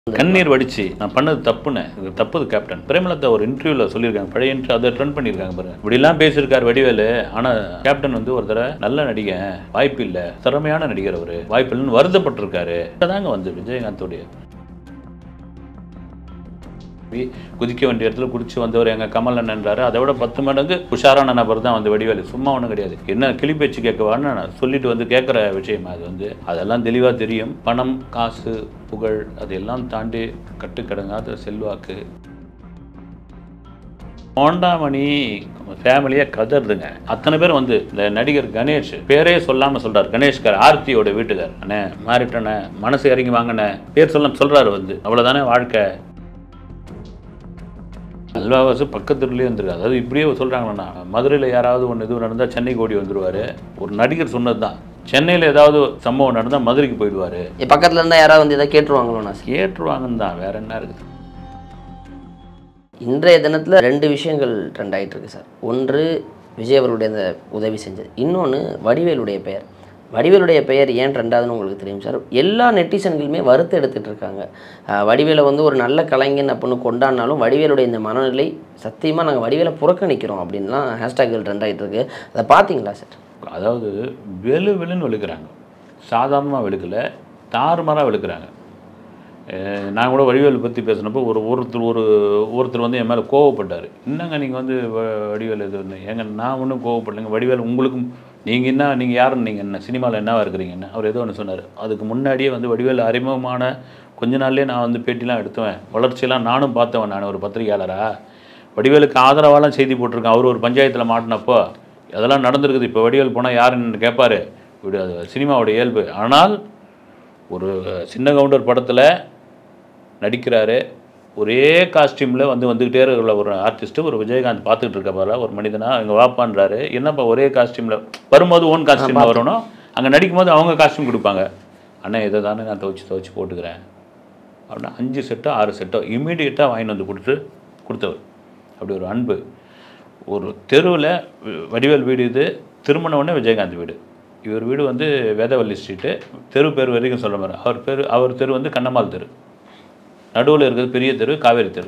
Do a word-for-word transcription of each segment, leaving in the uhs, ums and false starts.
கண்ணீர் வடிச்சு நான் பண்ணது தப்புன்னு இது தப்புது கேப்டன் பிரேமலதா ஒரு இன்டர்வியூல சொல்லியிருக்காங்க பழைய இன்டர்வியூ அதை ட்ரெண்ட் பண்ணியிருக்காங்க பாருங்க இப்படிலாம் பேசியிருக்காரு வடிவேலு ஆனால் கேப்டன் வந்து ஒரு தடவை நல்ல நடிகை வாய்ப்பு இல்லை திறமையான நடிகர் அவர் வாய்ப்பு இல்லைன்னு வருத்தப்பட்டிருக்காரு தாங்க வந்து விஜயகாந்தோடைய குதிக்க வேண்டிய இடத்துல குதிச்சு வந்தவர் எங்க கமல் அண்ணன்றாரு அதை விட பத்து மடங்கு உஷாரான நபர் தான் வந்து வடிவேலு சும்மா ஒன்றும் கிடையாது என்ன கிளி பேச்சு கேட்கவான்னு நான் சொல்லிட்டு வந்து கேட்குற விஷயம் அது வந்து அதெல்லாம் தெளிவாக தெரியும் பணம் காசு புகழ் அதையெல்லாம் தாண்டி கட்டுக்கடங்காத செல்வாக்கு ஹோண்டாமணி ஃபேமிலியாக கதறுதுங்க அத்தனை பேர் வந்து இந்த நடிகர் கணேஷ் பேரே சொல்லாமல் சொல்கிறார் கணேஷ்கார் ஆர்த்தியோட வீட்டுக்கார் அண்ணே மாறிட்டண்ணே மனசு இறங்கி வாங்கினே பேர் சொல்லாம சொல்கிறாரு வந்து அவ்வளோதானே வாழ்க்கை அல்வாவாசு பக்கத்துலேயே வந்துருக்கு அதாவது இப்படியே சொல்கிறாங்கண்ணா மதுரையில் யாராவது ஒன்று எதுவும் நடந்தால் சென்னைக்கு ஓடி வந்துடுவார் ஒரு நடிகர் சொன்னது தான் சென்னையில் ஏதாவது சம்பவம் நடந்தால் மதுரைக்கு போயிடுவார் பக்கத்தில் இருந்தால் யாராவது வந்து எதாவது கேட்டுருவாங்களோண்ணா கேட்டுருவாங்கன்னு தான் வேற என்ன இருக்குது இன்றைய தினத்தில் ரெண்டு விஷயங்கள் ட்ரெண்ட் ஆகிட்டு இருக்கு சார் ஒன்று விஜய் அவருடைய அந்த உதவி செஞ்சது இன்னொன்று வடிவேலுடைய பெயர் வடிவேலுடைய பெயர் ஏன் ட்ரெண்டாதுன்னு உங்களுக்கு தெரியும் சார் எல்லா நெட்டிசன்களுமே வறுத்து எடுத்துகிட்டு இருக்காங்க வடிவேலை வந்து ஒரு நல்ல கலைஞன் அப்படின்னு கொண்டாடினாலும் வடிவேலுடைய இந்த மனநிலை சத்தியமாக நாங்கள் வடிவேலை புறக்கணிக்கிறோம் அப்படின்லாம் ஹேஷ்டேக்கள் ட்ரெண்ட் ஆகிட்டு இருக்கு அதை பார்த்தீங்களா சார் அதாவது வெளு வெளுன்னு வெளுக்கிறாங்க சாதாரணமாக வெளுக்கலை தாறுமாறாக வெளுக்கிறாங்க நான் கூட வடிவேல் பற்றி பேசினப்போ ஒரு ஒருத்தர் ஒரு ஒருத்தர் வந்து என் மேலே கோவப்பட்டார் என்னங்க நீங்கள் வந்து வடிவேல் இது வந்து ஏங்க நான் ஒன்றும் கோவப்படலைங்க வடிவேல் உங்களுக்கும் நீங்கள் என்ன நீங்கள் யாருன்னு நீங்கள் என்ன சினிமாவில் என்னவா இருக்கிறீங்கன்னு அவர் ஏதோ ஒன்று சொன்னார் அதுக்கு முன்னாடியே வந்து வடிவேல் அறிமுகமான கொஞ்ச நாள்லேயே நான் வந்து பேட்டிலாம் எடுத்துவேன் வளர்ச்சியெல்லாம் நானும் பார்த்தவன் நான் ஒரு பத்திரிகையாளராக வடிவேலுக்கு ஆதரவாலாம் செய்தி போட்டிருக்கேன் அவர் ஒரு பஞ்சாயத்தில் மாட்டினப்போ அதெல்லாம் நடந்திருக்குது இப்போ வடிவேல் போனால் யாருன்னு கேட்பார் இப்படி அது சினிமாவோட இயல்பு ஆனால் ஒரு சின்ன கவுண்டர் படத்தில் நடிக்கிறாரு ஒரே காஸ்டியூமில் வந்து வந்துக்கிட்டே இருக்கிற ஒரு ஆர்டிஸ்ட்டு ஒரு விஜயகாந்த் பார்த்துக்கிட்டு இருக்க போல ஒரு மனிதனாக அங்கே வாப்பான்றாரு என்னப்பா ஒரே காஸ்டியூமில் வரும்போது ஓன் காஸ்டியூமில் வரணும் அங்கே நடிக்கும் போது அவங்க காஸ்டியூம் கொடுப்பாங்க அண்ணா இதை தானே நான் துவச்சி துவச்சி போட்டுக்கிறேன் அப்படின்னா அஞ்சு செட்டோ ஆறு செட்டோ இமீடியட்டாக வாங்கிட்டு வந்து கொடுத்து கொடுத்தவர் அப்படி ஒரு அன்பு ஒரு தெருவில் வடிவேல் வீடு இது திருமணம்னே விஜயகாந்த் வீடு இவர் வீடு வந்து வேதவல்லி ஸ்ட்ரீட்டு தெரு பேர் வரைக்கும் சொல்ல மாதிரி அவர் பேர் அவர் தெரு வந்து கண்ணம்மாள் தெரு நடுவில் இருக்கிறது பெரிய தெரு காவேரி தெரு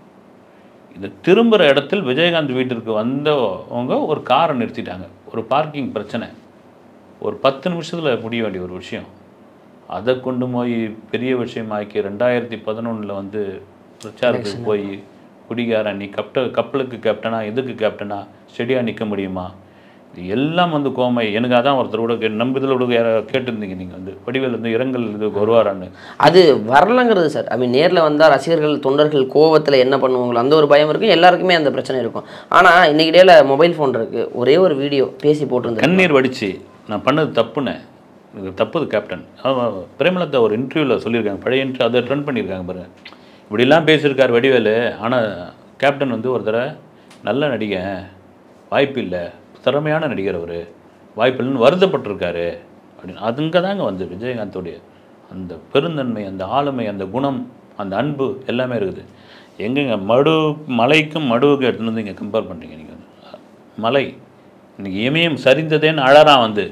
இந்த திரும்புகிற இடத்தில் விஜயகாந்த் வீட்டிற்கு வந்தவங்க ஒரு காரை நிறுத்திட்டாங்க ஒரு பார்க்கிங் பிரச்சனை ஒரு பத்து நிமிஷத்தில் முடிய வேண்டிய ஒரு விஷயம் அதை கொண்டு போய் பெரிய விஷயமாக்கி ரெண்டாயிரத்தி பதினொன்றில் வந்து பிரச்சாரத்துக்கு போய் குடிகாரன் நீ கப்ட கப்பலுக்கு கேப்டனா எதுக்கு கேப்டனா ஸ்டெடியாக நிற்க முடியுமா இது எல்லாம் வந்து கோமை எனக்கு அதான் ஒருத்தர் கூட கே நம்பதில் கூட கேட்டிருந்தீங்க நீங்கள் வந்து வடிவேல் வந்து இரங்கல் இதுக்கு வருவாரான்னு அது வரலங்கிறது சார் ஐ மீன் நேரில் வந்தால் ரசிகர்கள் தொண்டர்கள் கோவத்தில் என்ன பண்ணுவாங்களோ அந்த ஒரு பயம் இருக்கும் எல்லாருக்குமே அந்த பிரச்சனை இருக்கும் ஆனால் இன்னைக்கு டேல மொபைல் ஃபோன் இருக்குது ஒரே ஒரு வீடியோ பேசி போட்டிருந்தேன் கண்ணீர் வடிச்சு நான் பண்ணது தப்புன்னு இது தப்புது கேப்டன் பிரேமலதா ஒரு இன்டர்வியூவில் சொல்லியிருக்காங்க பழைய இன்டர்வியூ அதை ட்ரெண்ட் பண்ணியிருக்காங்க பாருங்க இப்படிலாம் பேசியிருக்கார் வடிவேலு ஆனால் கேப்டன் வந்து ஒரு தடவை நல்ல நடிகை வாய்ப்பு இல்லை திறமையான நடிகர் அவர் வாய்ப்பு இல்லைன்னு வருத்தப்பட்டிருக்காரு அப்படின்னு அதுங்க தாங்க வந்து விஜயகாந்தோடைய அந்த பெருந்தன்மை அந்த ஆளுமை அந்த குணம் அந்த அன்பு எல்லாமே இருக்குது எங்கெங்க மடு மலைக்கும் மடுவுக்கும் எடுத்துன்னு வந்து இங்கே கம்பேர் பண்ணுறீங்க நீங்கள் வந்து மலை இன்றைக்கி இமயம் சரிந்ததேன்னு அழறான் வந்து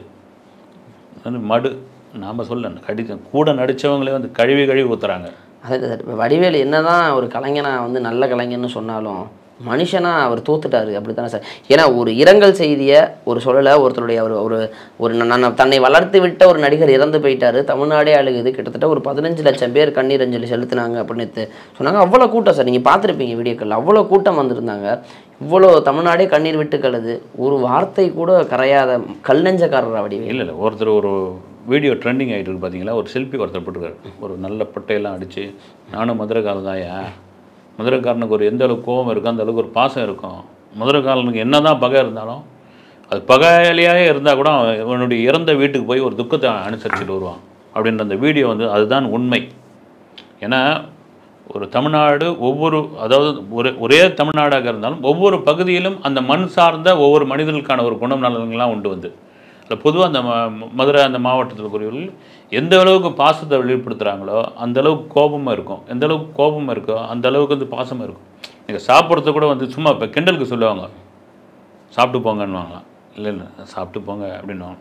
மடு நாம் சொல்ல கடித கூட நடித்தவங்களே வந்து கழுவி கழுவி ஊற்றுறாங்க அதாவது சார் இப்போ வடிவேலு என்ன தான் ஒரு கலைஞனாக வந்து நல்ல கலைஞர்னு சொன்னாலும் மனுஷனாக அவர் தோத்துட்டாரு அப்படி தானே சார் ஏன்னா ஒரு இரங்கல் செய்தியை ஒரு சொல்லலை ஒருத்தருடைய ஒரு ஒரு ஒரு நான் தன்னை வளர்த்து விட்ட ஒரு நடிகர் இறந்து போயிட்டாரு தமிழ்நாடே அழுகுது கிட்டத்தட்ட ஒரு பதினஞ்சு லட்சம் பேர் கண்ணீர் அஞ்சலி செலுத்தினாங்க அப்படின்னு சொன்னாங்க அவ்வளோ கூட்டம் சார் நீங்கள் பார்த்துருப்பீங்க வீடியோக்கள் அவ்வளோ கூட்டம் வந்திருந்தாங்க இவ்வளோ தமிழ்நாடே கண்ணீர் விட்டு கழுது ஒரு வார்த்தை கூட கரையாத கல் நெஞ்சக்காரர் அப்படி இல்லை இல்லை ஒருத்தர் ஒரு வீடியோ ட்ரெண்டிங் ஆகிட்டு இருக்கு பார்த்தீங்களா ஒரு செல்ஃபி ஒருத்தர் போட்டுருக்காரு ஒரு நல்ல பட்டையெல்லாம் அடித்து நானும் மதுரைக்காரன் தாயா மதுரைக்காரனுக்கு ஒரு எந்த அளவுக்கு கோபம் இருக்கும் அந்த அளவுக்கு ஒரு பாசம் இருக்கும் மதுரைக்காரனுக்கு என்ன தான் பகை இருந்தாலும் அது பகையிலேயே இருந்தால் கூட அவனுடைய இறந்த வீட்டுக்கு போய் ஒரு துக்கத்தை அனுசரிச்சுட்டு வருவான் அப்படின்ற அந்த வீடியோ வந்து அதுதான் உண்மை ஏன்னா ஒரு தமிழ்நாடு ஒவ்வொரு அதாவது ஒரே ஒரே தமிழ்நாடாக இருந்தாலும் ஒவ்வொரு பகுதியிலும் அந்த மண் சார்ந்த ஒவ்வொரு மனிதர்களுக்கான ஒரு குணம் நலன்கள்லாம் உண்டு வந்து அதில் பொதுவாக அந்த மதுரை அந்த மாவட்டத்தில் கூறியவர்கள் எந்த அளவுக்கு பாசத்தை வெளிப்படுத்துகிறாங்களோ அந்த அளவுக்கு கோபமாக இருக்கும் எந்த அளவுக்கு கோபமாக இருக்கோ அந்த அளவுக்கு வந்து பாசமாக இருக்கும் நீங்கள் சாப்பிட்றது கூட வந்து சும்மா இப்போ கிண்டலுக்கு சொல்லுவாங்க சாப்பிட்டு போங்கன்னு வாங்கலாம் இல்லை இல்லை சாப்பிட்டு போங்க அப்படின்னுவாங்க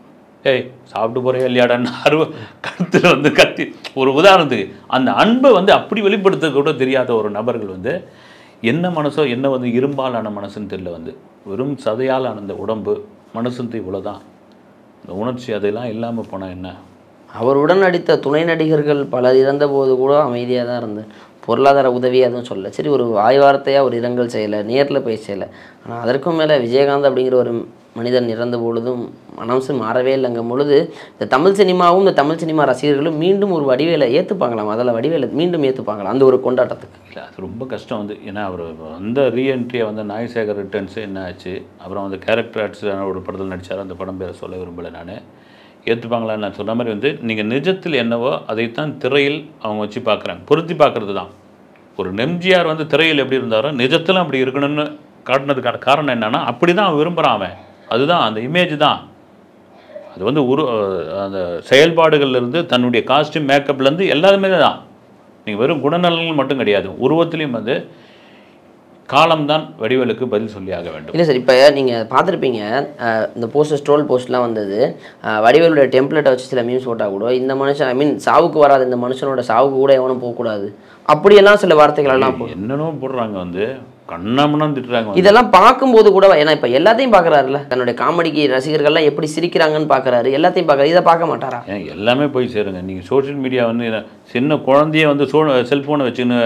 ஏய் சாப்பிட்டு போகிறே இல்லையாடான்னு அருவ கருத்தில் வந்து கத்தி ஒரு உதாரணத்துக்கு அந்த அன்பை வந்து அப்படி வெளிப்படுத்த கூட தெரியாத ஒரு நபர்கள் வந்து என்ன மனசோ என்ன வந்து இரும்பாலான மனசுன்னு தெரியல வந்து வெறும் சதையால் ஆன அந்த உடம்பு மனசுன்ட்டு இவ்வளோதான் இந்த உணர்ச்சி அதெல்லாம் இல்லாமல் போனால் என்ன. அவருடன் நடித்த துணை நடிகர்கள் பலர் இறந்தபோது கூட அமைதியாக தான் இருந்தேன். பொருளாதார உதவி அதுவும் சொல்ல சரி ஒரு வாய் வார்த்தையாக ஒரு இரங்கல் செய்யலை, நேரில் போய் செய்யலை. ஆனால் அதற்கும் மேலே விஜயகாந்த் அப்படிங்கிற ஒரு மனிதன் இறந்த பொழுதும் மனசு மாறவே இல்லைங்கும் பொழுது இந்த தமிழ் சினிமாவும் இந்த தமிழ் சினிமா ரசிகர்களும் மீண்டும் ஒரு வடிவேலை ஏற்றுப்பாங்களாம், அதில் வடிவேலை மீண்டும் ஏற்றுப்பாங்களாம் அந்த ஒரு கொண்டாட்டத்துக்கு. இல்லை அது ரொம்ப கஷ்டம் வந்து. ஏன்னா அவர் அந்த ரீஎன்ட்ரியை வந்து நாய்சேகர் ரிட்டர்ன்ஸு என்ன ஆச்சு, அப்புறம் வந்து கேரக்டர் ஆர்ட்ஸான ஒரு படத்தில் நடித்தார், அந்த படம் பேரை சொல்ல விரும்பலை நான். ஏற்றுப்பாங்களான்னு நான் சொன்ன மாதிரி வந்து நீங்கள் நிஜத்தில் என்னவோ அதைத்தான் திரையில் அவங்க வச்சு பார்க்குறாங்க, பொருத்தி பார்க்குறது தான். ஒரு எம்ஜிஆர் வந்து திரையில் எப்படி இருந்தாரோ நிஜத்தில் அப்படி இருக்கணும்னு காட்டினதுக்கான காரணம் என்னென்னா அப்படி தான் அவன் விரும்புகிறான், அவன் அதுதான் அந்த இமேஜ் தான். அது வந்து உரு அந்த செயல்பாடுகள்லேருந்து தன்னுடைய காஸ்டியூம் மேக்கப்லேருந்து எல்லாருமே தான். நீங்கள் வெறும் குணநலன்கள் மட்டும் கிடையாது, உருவத்திலையும் வந்து காலம்தான் வடிவேலுக்கு பதில் சொல்லி ஆக வேண்டும். இல்லை சார், இப்போ நீங்கள் பார்த்துருப்பீங்க இந்த போஸ்டர் ஸ்ட்ரோல் போஸ்ட்லாம் வந்தது, வடிவேலுடைய டெம்ப்ளேட்டை வச்சு சில மீம்ஸ் போட்டால் கூட இந்த மனுஷன் ஐ மீன் சாவுக்கு வராது, இந்த மனுஷனோட சாவுக்கு கூட எவனும் போகக்கூடாது அப்படியெல்லாம் சில வார்த்தைகள் எல்லாம் என்னென்னோ போடுறாங்க வந்து கண்ணாமண்ணான்னு திட்டுறாங்க. இதெல்லாம் பார்க்கும்போது கூட ஏன்னா இப்போ எல்லாத்தையும் பார்க்குறாருல்ல, தன்னுடைய காமெடிக்கு ரசிகர்கள்லாம் எப்படி சிரிக்கிறாங்கன்னு பார்க்குறாரு, எல்லாத்தையும் பார்க்குறாரு, இதை பார்க்க மாட்டாரா? ஏன் எல்லாமே போய் சேருங்க. நீங்கள் சோஷியல் மீடியா வந்து சின்ன குழந்தைய வந்து சோ செல்ஃபோனை வச்சுன்னு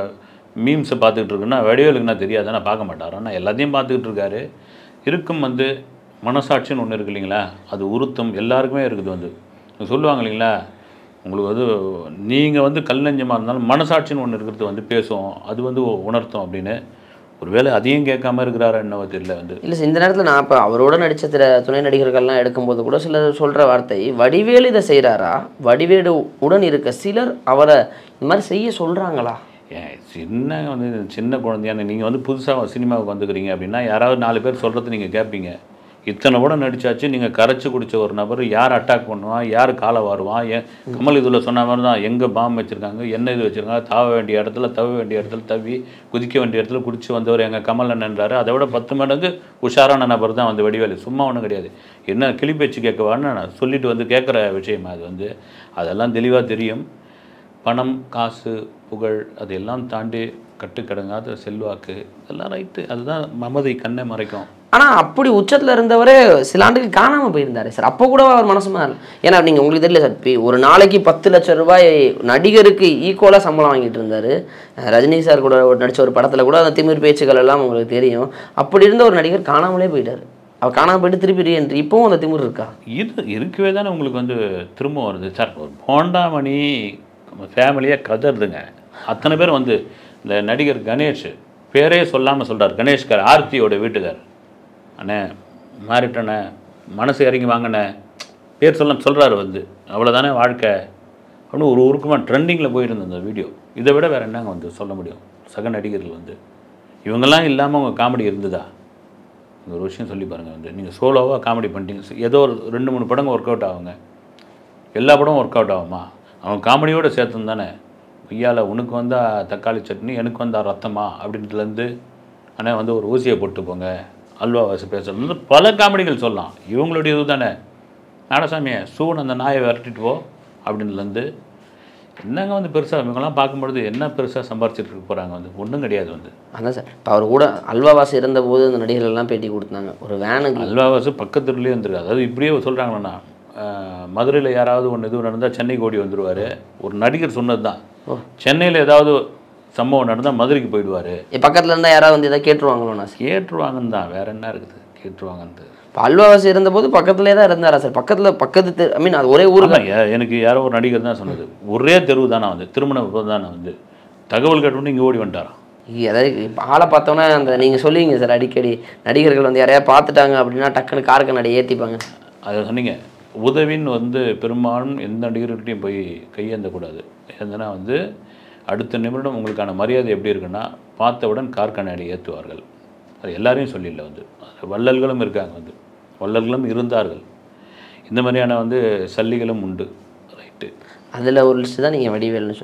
மீம்ஸை பார்த்துக்கிட்டு இருக்குன்னா வடிவேலுக்குன்னா தெரியாதுன்னா பார்க்க மாட்டார். ஆனால் எல்லாத்தையும் பார்த்துக்கிட்டு இருக்காரு. இருக்கும் வந்து மனசாட்சின்னு ஒன்று இருக்குது இல்லைங்களா, அது உருத்தம் எல்லாருக்குமே இருக்குது. வந்து சொல்லுவாங்க இல்லைங்களா, உங்களுக்கு வந்து நீங்கள் வந்து கல் நெஞ்சமாக இருந்தாலும் மனசாட்சின்னு ஒன்று இருக்கிறது வந்து பேசும், அது வந்து உணர்த்தும் அப்படின்னு. ஒருவேளை அதையும் கேட்காம இருக்கிறாரா என்னவோ தெரியல வந்து. இல்லை சார், இந்த நேரத்தில் நான் இப்போ அவரோட நடித்த சில துணை நடிகர்கள்லாம் எடுக்கும்போது கூட சிலர் சொல்கிற வார்த்தை வடிவேலு இதை செய்கிறாரா, வடிவேலு உடன் இருக்க சிலர் அவரை இந்த மாதிரி செய்ய சொல்கிறாங்களா? ஏன் சின்ன வந்து சின்ன குழந்தையான நீங்கள் வந்து புதுசாக சினிமாவுக்கு வந்துக்கிறீங்க அப்படின்னா யாராவது நாலு பேர் சொல்கிறது நீங்கள் கேட்பீங்க. இத்தனை கூட நடிச்சாச்சு, நீங்கள் கரைச்சி குடித்த ஒரு நபர் யார் அட்டாக் பண்ணுவான், யார் காலை வாருவான், ஏன் கமல் இதில் சொன்ன மாதிரி தான் எங்கே பாம்பு வச்சுருக்காங்க, என்ன இது வச்சுருக்காங்க, தாவ வேண்டிய இடத்துல தவ வேண்டிய இடத்துல தவி குதிக்க வேண்டிய இடத்துல குடிச்சு வந்தவர் எங்கள் கமல் என்னன்றாரு. அதை விட பத்து மடங்கு உஷாரான நபர் தான் வந்து வடிவேலு, சும்மா ஒன்றும் கிடையாது. என்ன கிளி பேச்சு கேட்கவான்னு நான் சொல்லிட்டு வந்து கேட்குற விஷயமா அது வந்து அதெல்லாம் தெளிவாக தெரியும். பணம் காசு புகழ் அதையெல்லாம் தாண்டி கட்டுக்கடங்காத செல்வாக்கு இதெல்லாம் ரைட்டு, அதுதான் மமதை கண்ணை மறைக்கும். ஆனால் அப்படி உச்சத்தில் இருந்தவரே சில ஆண்டுகள் காணாமல் போயிருந்தாரு சார், அப்போ கூட அவர் மனசுமா இல்லை. ஏன்னா நீங்கள் உங்களுக்கு தெரியல சார், இப்போ ஒரு நாளைக்கு பத்து லட்சம் ரூபாய் நடிகருக்கு ஈக்குவலாக சம்பளம் வாங்கிட்டு இருந்தார். ரஜினி சார் கூட நடித்த ஒரு படத்தில் கூட அந்த திமிர் பேச்சுக்கள் எல்லாம் உங்களுக்கு தெரியும். அப்படி இருந்த ஒரு நடிகர் காணாமலே போயிட்டார். அவர் காணாமல் போயிட்டு திருப்பி ரீஎன்ட்ரி, இப்போவும் அந்த திமிர் இருக்கா? இது இருக்கவே தானே உங்களுக்கு வந்து திரும்ப வருது சார். ஒரு போண்டாமணி ஃபேமிலியாக கதறுதுங்க. அத்தனை பேர் வந்து இந்த நடிகர் கணேஷ் பேரே சொல்லாமல் சொல்கிறார், கணேஷ்கார் ஆர்த்தியோட வீட்டுக்கார், அண்ணே மாறிட்டண்ணே மனசு இறங்கி வாங்கினே பேர் சொல்ல சொல்கிறாரு வந்து அவ்வளோதானே வாழ்க்கை அப்படின்னு ஒரு உருக்கமாக ட்ரெண்டிங்கில் போயிட்டு இருந்த அந்த வீடியோ. இதை விட வேறு என்னங்க வந்து சொல்ல முடியும்? சக நடிகர்கள் வந்து இவங்கெல்லாம் இல்லாமல் உங்கள் காமெடி இருந்ததா? இந்த ஒரு விஷயம் சொல்லி பாருங்கள். வந்து நீங்கள் சோலோவாக காமெடி பண்ணிட்டீங்க, ஏதோ ஒரு ரெண்டு மூணு படங்கள் ஒர்க் அவுட் ஆகுங்க, எல்லா படமும் ஒர்க் அவுட் ஆகுமா? அவன் காமெடியோடு சேர்த்து தானே ஐயால உனக்கு வந்தால் தக்காளி சட்னி எனக்கு வந்தால் ரத்தமா அப்படின்றதுலேருந்து ஆனால் வந்து ஒரு ஊசியை போட்டு போங்க அல்வா வாசி பேசுறது வந்து பல காமெடிகள் சொல்லலாம். இவங்களுடைய இது தானே நாடசாமியை சூன் அந்த நாயை விரட்டிட்டு போ அப்படின்லேருந்து என்னங்க வந்து பெருசாக இவங்கெல்லாம் பார்க்கும்பொழுது என்ன பெருசாக சம்பாரிச்சிட்டு இருக்க போகிறாங்க வந்து ஒன்றும் கிடையாது வந்து. அதான் சார், இப்போ அவர் கூட அல்வாவாசி இருந்தபோது அந்த நடிகர்கள்லாம் பேட்டி கொடுத்தாங்க. ஒரு வேனுக்கு அல்வாவாசி பக்கத்துலேயே வந்துருக்கு. அதாவது இப்படியே சொல்கிறாங்களேண்ணா, மதுரையில் யாராவது ஒன்று இது நடந்தால் சென்னைக்கு ஓடி வந்துடுவார். ஒரு நடிகர் சொன்னது தான், சென்னையில் ஏதாவது சம்பவம் நடந்தால் மதுரைக்கு போயிடுவார். பக்கத்தில் இருந்தால் யாராவது வந்து எதாவது கேட்டுருவாங்களோண்ணா? கேட்டுருவாங்கன்னு தான், வேறு என்ன இருக்குது கேட்டுருவாங்கன்ட்டு. இப்போ அல்வாவாசி இருந்தபோது பக்கத்துலேயே தான் இருந்தாரா சார்? பக்கத்தில் பக்கத்து ஐ மீன் அது ஒரே ஊர் தான். எனக்கு யாரோ ஒரு நடிகர் தான் சொன்னது, ஒரே தெருவு தானே வந்து திருமணம் தானே வந்து தகவல் கேட்டோன்னு இங்கே ஓடி வந்துட்டாராம். அதாவது இப்போ ஆளை பார்த்தோன்னா அந்த நீங்கள் சொல்லுவீங்க சார் அடிக்கடி நடிகர்கள் வந்து யாரையா பார்த்துட்டாங்க அப்படின்னா டக்குன்னு காருக்கு நடைய ஏற்றிப்பாங்க. அதை சொன்னீங்க. உதவின்னு வந்து பெரும்பாலும் எந்த நடிகர்கிட்டையும் போய் கையேந்தக்கூடாது. ஏந்தனா வந்து அடுத்த நிமிடம் உங்களுக்கான மரியாதை எப்படி இருக்குன்னா பார்த்தவுடன் கார் கண்ணாடி ஏற்றுவார்கள். அது எல்லாரையும் சொல்லிடல வந்து வள்ளல்களும் இருக்காங்க, வந்து வள்ளல்களும் இருந்தார்கள், இந்த மாதிரியான வந்து சல்லிகளும் உண்டு. ரைட்டு, அதில் ஒரு லிஸ்ட்டு தான் நீங்கள் வடிவேல்னு சொல்கிறீங்க.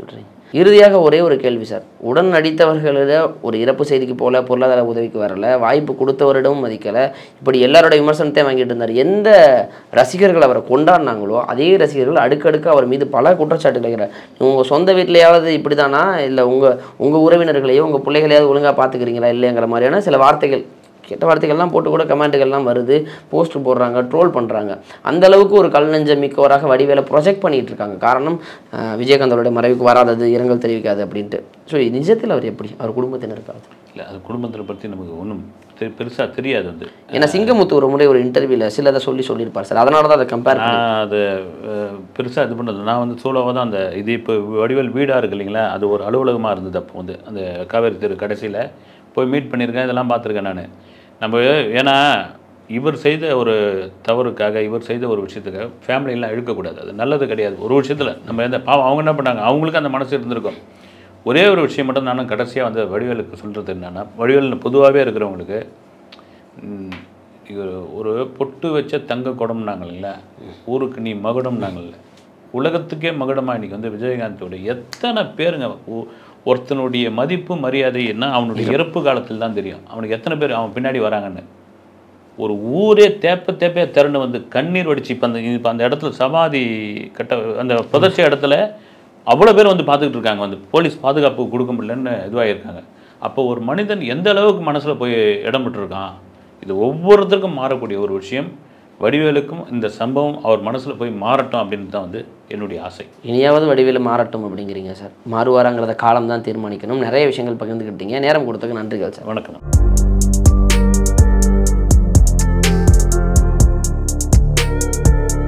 இறுதியாக ஒரே ஒரு கேள்வி சார், உடன் நடித்தவர்களிட ஒரு இறப்பு செய்திக்கு போல, பொருளாதார உதவிக்கு வரல, வாய்ப்பு கொடுத்தவரிடமும் மதிக்கலை, இப்படி எல்லாரோட விமர்சனத்தை வாங்கிட்டு இருந்தார். எந்த ரசிகர்கள் அவரை கொண்டாடினாங்களோ அதே ரசிகர்கள் அடுக்கடுக்கு அவர் மீது பல குற்றச்சாட்டுகள் வைக்கிறார். உங்கள் சொந்த வீட்டிலையாவது இப்படி தானா, இல்லை உங்கள் உங்கள் உறவினர்களையோ உங்கள் பிள்ளைகளையாவது ஒழுங்காக பார்த்துக்கிறீங்களா இல்லைங்கிற மாதிரியான சில வார்த்தைகள், கெட்ட வார்த்தைகள்லாம் போட்டு கூட கமெண்ட்டுகள்லாம் வருது, போஸ்ட் போடுறாங்க, ட்ரோல் பண்ணுறாங்க. அந்த அளவுக்கு ஒரு கல் நெஞ்ச மிக்கவராக வடிவேலை ப்ரொஜெக்ட் பண்ணிகிட்டு இருக்காங்க. காரணம் விஜயகாந்த் அவருடைய மறைவுக்கு வராதது, இரங்கல் தெரிவிக்காது அப்படின்ட்டு. ஸோ நிஜத்தில் அவர் எப்படி, அவர் குடும்பத்தினருக்காது இல்லை, அது குடும்பத்தில் பற்றி நமக்கு ஒன்றும் தெ பெருசாக தெரியாது. வந்து ஏன்னா சிங்கமுத்து ஒரு முறை ஒரு இன்டர்வியூவில் சிலதை சொல்லி சொல்லியிருப்பார் சார், அதனால தான் அதை கம்பேர் நான் அதை பெருசாக இது பண்ணது. நான் வந்து சோலோவாக தான் அந்த இது இப்போ வடிவேல் வீடாக இருக்குது இல்லைங்களா, அது ஒரு அலுவலகமாக இருந்தது. அப்போ வந்து அந்த காவேரி தெரு கடைசியில் போய் மீட் பண்ணியிருக்கேன், இதெல்லாம் பார்த்துருக்கேன் நான். நம்ம ஏன்னா இவர் செய்த ஒரு தவறுக்காக, இவர் செய்த ஒரு விஷயத்துக்காக ஃபேமிலியெல்லாம் இழுக்கக்கூடாது, அது நல்லது கிடையாது. ஒரு விஷயத்தில் நம்ம எந்த பாவம் அவங்க என்ன பண்ணாங்க, அவங்களுக்கு அந்த மனசு இருந்திருக்கும். ஒரே ஒரு விஷயம் மட்டும் நானும் கடைசியாக வந்து வடிவேலுக்கு சொல்கிறது என்னென்னா, வடிவேல் பொதுவாகவே இருக்கிறவங்களுக்கு இவர் ஒரு பொட்டு வச்ச தங்க குடம்னாங்க இல்லைங்களா, ஊருக்கு நீ மகுடம்னாங்கல்ல, உலகத்துக்கே மகுடமாக இன்றைக்கி வந்து விஜயகாந்தோட எத்தனை பேருங்க. ஒருத்தனுடைய மதிப்பு மரியாதை என்ன அவனுடைய இறப்பு காலத்தில் தான் தெரியும். அவனுக்கு எத்தனை பேர் அவன் பின்னாடி வராங்கன்னு. ஒரு ஊரே தேப்ப தேப்பைய திரண்டு வந்து கண்ணீர் வடிச்சு இப்போ அந்த இப்போ அந்த இடத்துல சமாதி கட்ட அந்த புதைச்ச இடத்துல அவ்வளோ பேர் வந்து பார்த்துக்கிட்டு இருக்காங்க. வந்து போலீஸ் பாதுகாப்பு கொடுக்க முடியலன்னு இதுவாகிருக்காங்க. அப்போ ஒரு மனிதன் எந்த அளவுக்கு மனசில் போய் இடம் விட்டுருக்கான். இது ஒவ்வொருத்தருக்கும் மாறக்கூடிய ஒரு விஷயம். வடிவேலுக்கும் இந்த சம்பவம் அவர் மனசில் போய் மாறட்டும் அப்படின்னு தான் வந்து என்னுடைய ஆசை. இனியாவது வடிவேலு மாறட்டும் அப்படிங்கிறீங்க சார். மாறுவாராங்கிறத காலம் தான் தீர்மானிக்கணும். நிறைய விஷயங்கள் பகிர்ந்துக்கிட்டீங்க. நேரம் கொடுத்ததுக்கு நன்றிகள் சார். வணக்கம்.